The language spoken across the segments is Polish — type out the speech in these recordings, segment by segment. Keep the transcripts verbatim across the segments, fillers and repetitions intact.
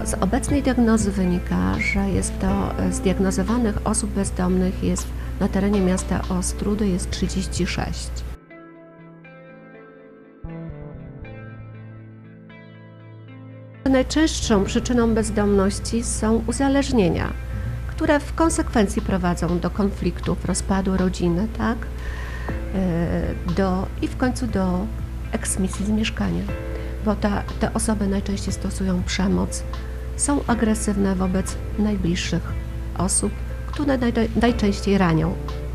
Z obecnej diagnozy wynika, że jest to zdiagnozowanych osób bezdomnych jest na terenie miasta Ostródy jest trzydzieści sześć. Najczęstszą przyczyną bezdomności są uzależnienia, które w konsekwencji prowadzą do konfliktów, rozpadu rodziny, tak? Do, i w końcu do eksmisji z mieszkania, bo ta, te osoby najczęściej stosują przemoc, są agresywne wobec najbliższych osób, które naj, najczęściej ranią.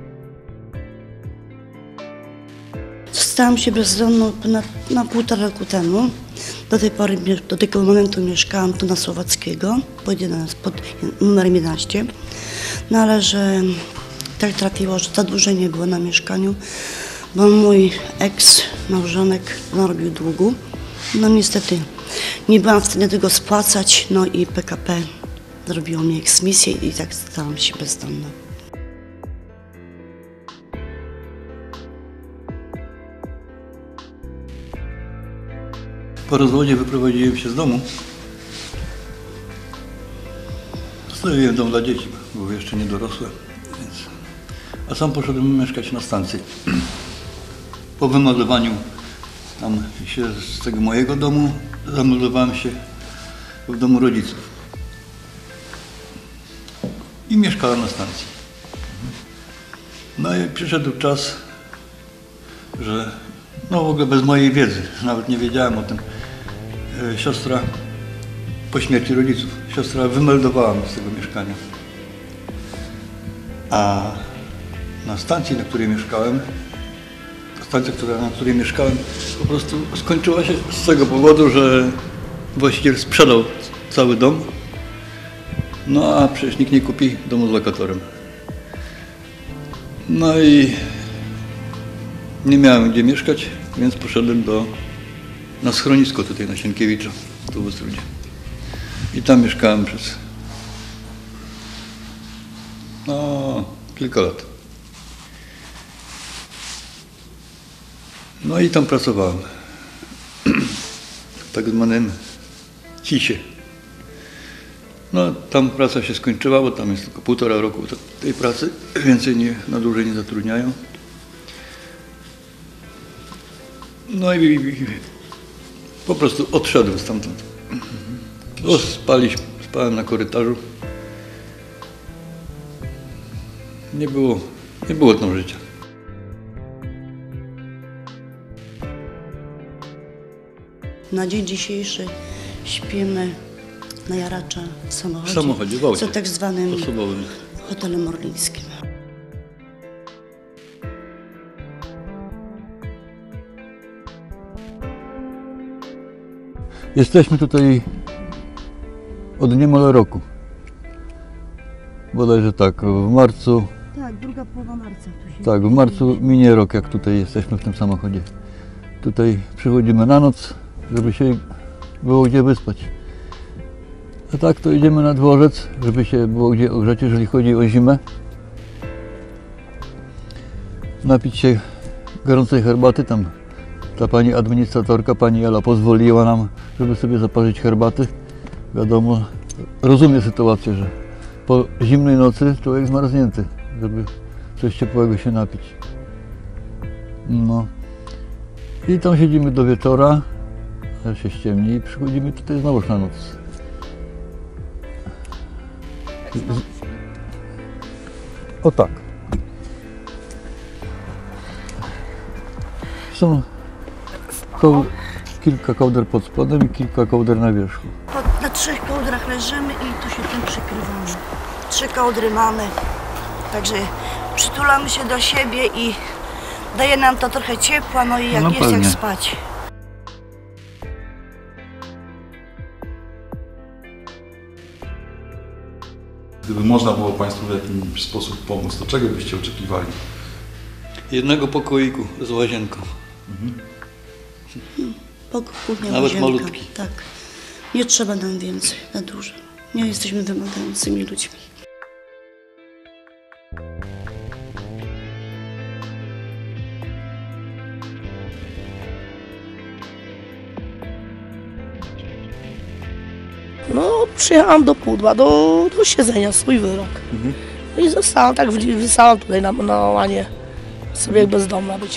Stałam się bezdomną na, na półtora roku temu. Do tej pory, do tego momentu mieszkałam tu na Słowackiego, pod, jedenaście, pod numerem jedenaście. No ale że tak trafiło, że zadłużenie było na mieszkaniu, bo mój eks-małżonek narobił długu. No niestety nie byłam w stanie tego spłacać, no i P K P zrobiło mi eksmisję i tak stałam się bezdomną. Po rozwodzie wyprowadziłem się z domu. Zostawiłem dom dla dzieci, bo były jeszcze niedorosłe, więc... a sam poszedłem mieszkać na stacji. Po wymeldowaniu tam się z tego mojego domu zameldowałem się w domu rodziców i mieszkałem na stacji. No i przyszedł czas, że no w ogóle bez mojej wiedzy, nawet nie wiedziałem o tym, siostra po śmierci rodziców, siostra wymeldowała mnie z tego mieszkania. A na stacji, na której mieszkałem, stacja, która, na której mieszkałem, po prostu skończyła się z tego powodu, że właściciel sprzedał cały dom, no a przecież nikt nie kupi domu z lokatorem. No i nie miałem gdzie mieszkać, więc poszedłem do, na schronisko tutaj na Sienkiewicza, tu w Ostródzie. I tam mieszkałem przez no, kilka lat. No i tam pracowałem w tak zwanym cisie. No tam praca się skończyła, bo tam jest tylko półtora roku tej pracy, więcej nie, na dłużej nie zatrudniają. No i, i po prostu odszedłem stamtąd. Bo spaliśmy, spałem na korytarzu. Nie było, nie było tam życia. Na dzień dzisiejszy śpimy na Jaracza w samochodzie, W samochodzie, w aucie. co tak zwanym osobowym hotelem orlińskim. Jesteśmy tutaj od niemal roku. Bodajże tak, w marcu. Tak, druga połowa marca. Tu się Tak, w marcu minie rok, jak tutaj jesteśmy w tym samochodzie. Tutaj przychodzimy na noc, żeby się było gdzie wyspać. A tak to idziemy na dworzec, żeby się było gdzie ogrzać, jeżeli chodzi o zimę. Napić się gorącej herbaty. Tam ta pani administratorka, pani Ela, pozwoliła nam, żeby sobie zaparzyć herbaty. Wiadomo, rozumie sytuację, że po zimnej nocy człowiek zmarznięty, żeby coś ciepłego się napić. No. I tam siedzimy do wieczora, aż się ściemni i przychodzimy tutaj znowu na noc. O tak. Są ko kilka kołder pod spodem i kilka kołder na wierzchu. Pod, na trzech kołdrach leżymy i tu się tym przykrywamy. Trzy kołdry mamy, także przytulamy się do siebie i daje nam to trochę ciepła, no i jak No jest pewnie. jak spać. Gdyby można było Państwu w jakiś sposób pomóc, to czego byście oczekiwali? Jednego pokoiku z łazienką. Mhm. Pokój, kuchnia, Nawet łazienka. malutki. Tak. Nie trzeba nam więcej, na dużo. Nie jesteśmy wymagającymi ludźmi. No, przyjechałam do pudła, do, do siedzenia, swój wyrok. Mhm. No i zostałam, tak wystałam tutaj na, na łanie, sobie jak bezdomna być.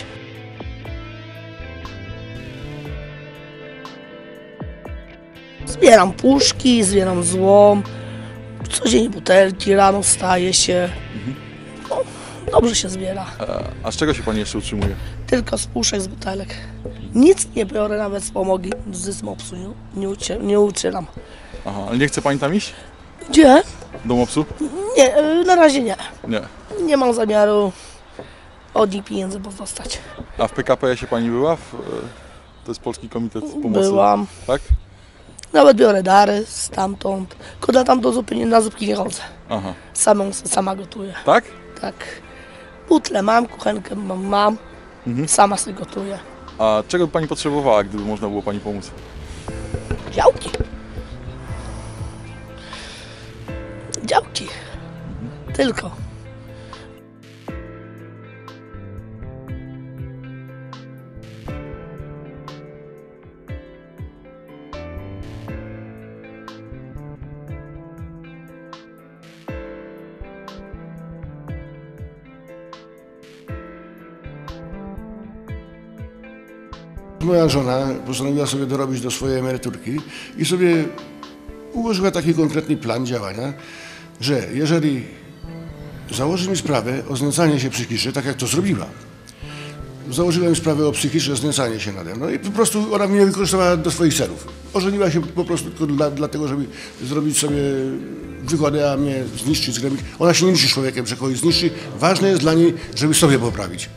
Zbieram puszki, zbieram złom, codziennie butelki, rano wstaje się. No, dobrze się zbiera. A, a z czego się pani jeszcze utrzymuje? Tylko z puszek, z butelek. Nic nie biorę, nawet z pomogi z mopsu, nie, nie, ucie, nie ucielam. Aha, ale nie chce pani tam iść? Gdzie? Do mopsu? Nie, y, na razie nie. Nie. Nie mam zamiaru od nich pieniędzy pozostać. A w P K P S-ie pani była? W, e, to jest Polski Komitet Pomocy. Byłam. Tak? Nawet biorę dary stamtąd. Kuda tam do zupy, nie- na zupki nie chodzę. Aha. Samą, sama gotuję. Tak? Tak. Butle mam, kuchenkę mam, mam. Mhm. Sama sobie gotuję. A czego by pani potrzebowała, gdyby można było pani pomóc? Działki. Działki. Tylko. Moja żona postanowiła sobie dorobić do swojej emeryturki i sobie ułożyła taki konkretny plan działania, że jeżeli założy mi sprawę o znęcanie się psychiczne, tak jak to zrobiła, założyła mi sprawę o psychiczne znęcanie się nade mną i po prostu ona mnie wykorzystała do swoich celów. Ożeniła się po prostu tylko dla, dlatego, żeby zrobić sobie wygodę, a mnie zniszczyć, zgrabić. Ona się nie liczy człowiekiem, że kogoś zniszczy. Ważne jest dla niej, żeby sobie poprawić.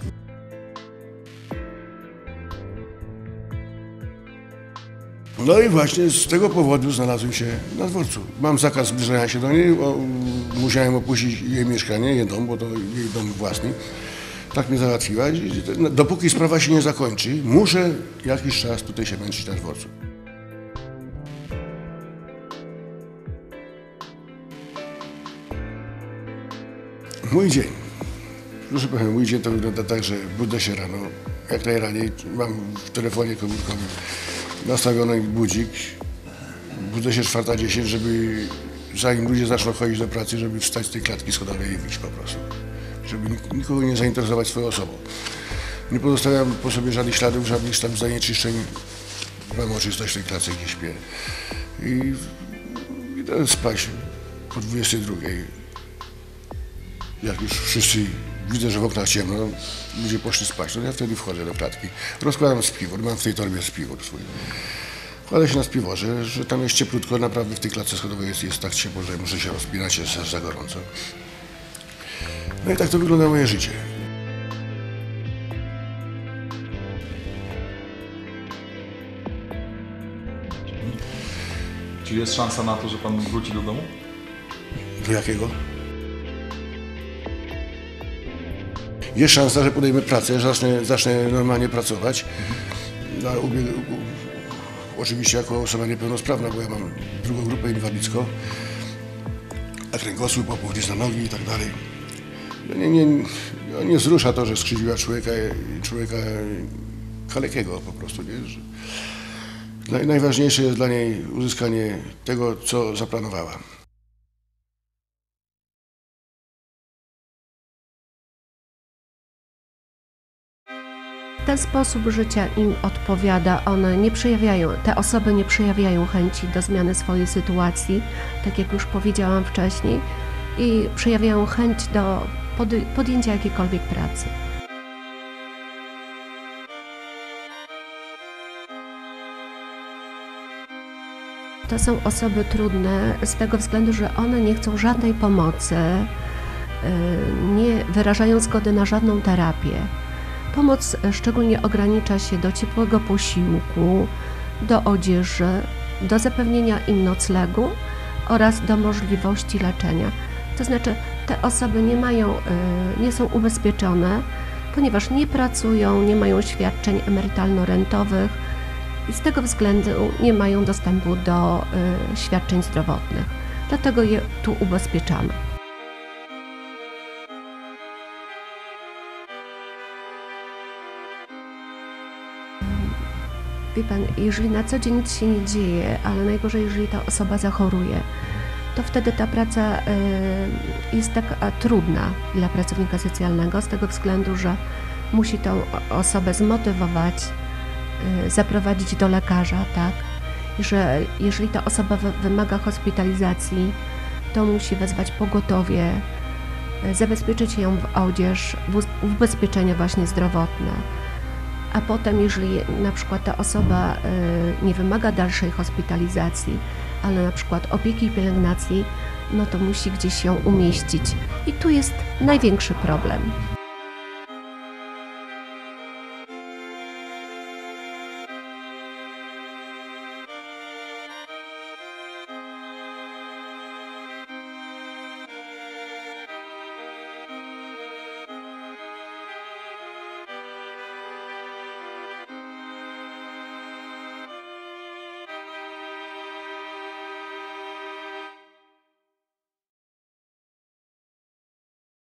No i właśnie z tego powodu znalazłem się na dworcu. Mam zakaz zbliżania się do niej, o, musiałem opuścić jej mieszkanie, jej dom, bo to jej dom własny. Tak mnie załatwiła. I dopóki sprawa się nie zakończy, muszę jakiś czas tutaj się męczyć na dworcu. Mój dzień. Proszę Pana, mój dzień to wygląda tak, że budzę się rano, jak najraniej, mam w telefonie komórkowym nastawiony budzik, budzę się czwarta dziesięć, żeby zanim ludzie zaczną chodzić do pracy, żeby wstać z tej klatki schodowej i wyjść po prostu. Żeby nikogo nie zainteresować swoją osobą. Nie pozostawiam po sobie żadnych śladów, żadnych tam zanieczyszczeń. Mam oczystość w tej klatce, gdzie śpię. I idę spać po dwudziestej drugiej. Jak już wszyscy widzę, że w oknach ciemno, ludzie poszli spać, to ja wtedy wchodzę do klatki. Rozkładam spiwór, mam w tej torbie spiwór swój. Kładę się na spiworze, że tam jest cieplutko, naprawdę w tej klatce schodowej jest, jest tak ciepło, że muszę się rozpinać, jest aż za gorąco. No i tak to wygląda moje życie. Czy jest szansa na to, że pan wróci do domu? Do jakiego? Jest szansa, że podejmę pracę, zacznę, zacznę normalnie pracować. Na ubieg, u, oczywiście jako osoba niepełnosprawna, bo ja mam drugą grupę inwalidzką, a kręgosłup, opóźnić na nogi i tak dalej. Nie, nie, nie, nie wzrusza to, że skrzywdziła człowieka, człowieka kalekiego po prostu. Nie? Że naj, najważniejsze jest dla niej uzyskanie tego, co zaplanowała. Ten sposób życia im odpowiada, one nie przejawiają, te osoby nie przejawiają chęci do zmiany swojej sytuacji, tak jak już powiedziałam wcześniej, i przejawiają chęć do podjęcia jakiejkolwiek pracy. To są osoby trudne z tego względu, że one nie chcą żadnej pomocy, nie wyrażają zgody na żadną terapię. Pomoc szczególnie ogranicza się do ciepłego posiłku, do odzieży, do zapewnienia im noclegu oraz do możliwości leczenia. To znaczy, te osoby nie mają, nie są ubezpieczone, ponieważ nie pracują, nie mają świadczeń emerytalno-rentowych i z tego względu nie mają dostępu do świadczeń zdrowotnych. Dlatego je tu ubezpieczamy. wie pan, jeżeli na co dzień nic się nie dzieje, ale najgorzej, jeżeli ta osoba zachoruje, to wtedy ta praca y, jest taka trudna dla pracownika socjalnego z tego względu, że musi tą osobę zmotywować, y, zaprowadzić do lekarza, tak? Że jeżeli ta osoba wy, wymaga hospitalizacji, to musi wezwać pogotowie, y, zabezpieczyć ją w odzież, w, w ubezpieczenie właśnie zdrowotne. A potem, jeżeli na przykład ta osoba y, nie wymaga dalszej hospitalizacji, ale na przykład opieki i pielęgnacji, no to musi gdzieś ją umieścić. I tu jest największy problem.